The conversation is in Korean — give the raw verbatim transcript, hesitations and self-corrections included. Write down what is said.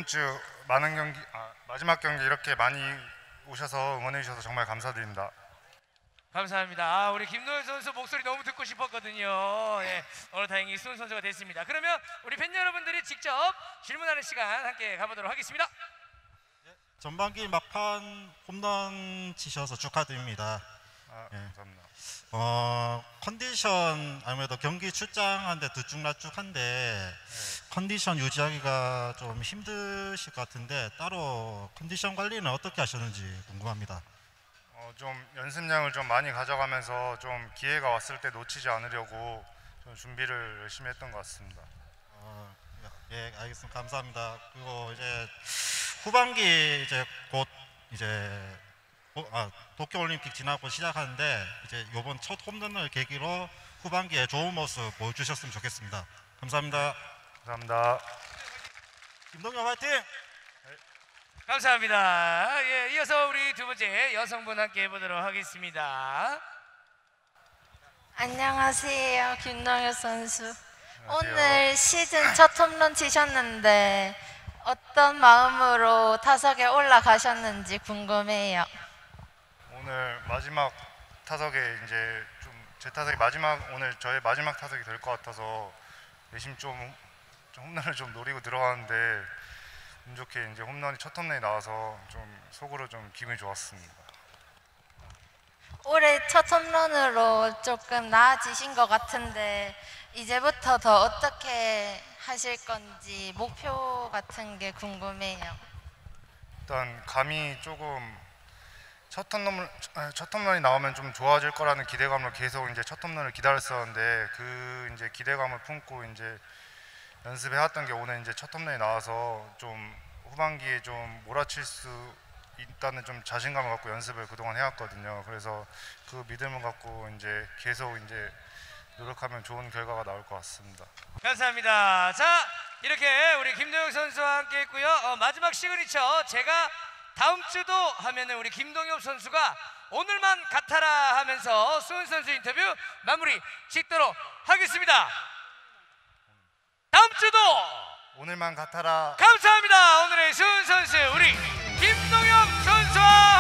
이번 주 많은 경기, 아, 마지막 경기 이렇게 많이 오셔서 응원해 주셔서 정말 감사드립니다. 감사합니다. 아, 우리 김동현 선수 목소리 너무 듣고 싶었거든요. 예, 오늘 다행히 수훈 선수가 됐습니다. 그러면 우리 팬 여러분들이 직접 질문하는 시간 함께 가보도록 하겠습니다. 전반기 막판 홈런 치셔서 축하드립니다. 아, 예. 감사합니다. 어, 컨디션 아무래도 경기 출장한데 들쭉날쭉한데 네. 컨디션 유지하기가 좀 힘드실 것 같은데 따로 컨디션 관리는 어떻게 하셨는지 궁금합니다. 어, 좀 연습량을 좀 많이 가져가면서 좀 기회가 왔을 때 놓치지 않으려고 좀 준비를 열심히 했던 것 같습니다. 어, 예, 알겠습니다. 감사합니다. 그리고 이제 후반기 이제 곧 이제 아, 도쿄올림픽 지나고 시작하는데 이제 이번 첫 홈런을 계기로 후반기에 좋은 모습 보여주셨으면 좋겠습니다. 감사합니다. 감사합니다. 김동현 화이팅! 네. 감사합니다. 예, 이어서 우리 두 번째 여성분 함께 해보도록 하겠습니다. 안녕하세요, 김동현 선수. 안녕하세요. 오늘 시즌 첫 홈런 치셨는데 어떤 마음으로 타석에 올라가셨는지 궁금해요. 오늘 마지막 타석에 이제 좀 제 타석이 마지막 오늘 저의 마지막 타석이 될 것 같아서 열심히 좀, 좀 홈런을 좀 노리고 들어가는데 운 좋게 이제 홈런이 첫 홈런이 나와서 좀 속으로 좀 기분이 좋았습니다. 올해 첫 홈런으로 조금 나아지신 것 같은데 이제부터 더 어떻게 하실 건지 목표 같은 게 궁금해요. 일단 감이 조금 첫 홈런 첫 홈런이 나오면 좀 좋아질 거라는 기대감으로 계속 이제 첫 홈런을 기다렸었는데 그 이제 기대감을 품고 이제 연습해 왔던 게 오늘 이제 첫 홈런이 나와서 좀 후반기에 좀 몰아칠 수 있다는 좀 자신감을 갖고 연습을 그동안 해왔거든요. 그래서 그 믿음을 갖고 이제 계속 이제 노력하면 좋은 결과가 나올 것 같습니다. 감사합니다. 자, 이렇게 우리 김동현 선수와 함께 했고요. 어, 마지막 시그니처 제가 다음 주도 하면은 우리 김동엽 선수가 오늘만 같아라 하면서 수훈 선수 인터뷰 마무리 짓도록 하겠습니다. 다음 주도 오늘만 같아라. 감사합니다. 오늘의 수훈 선수 우리 김동엽 선수와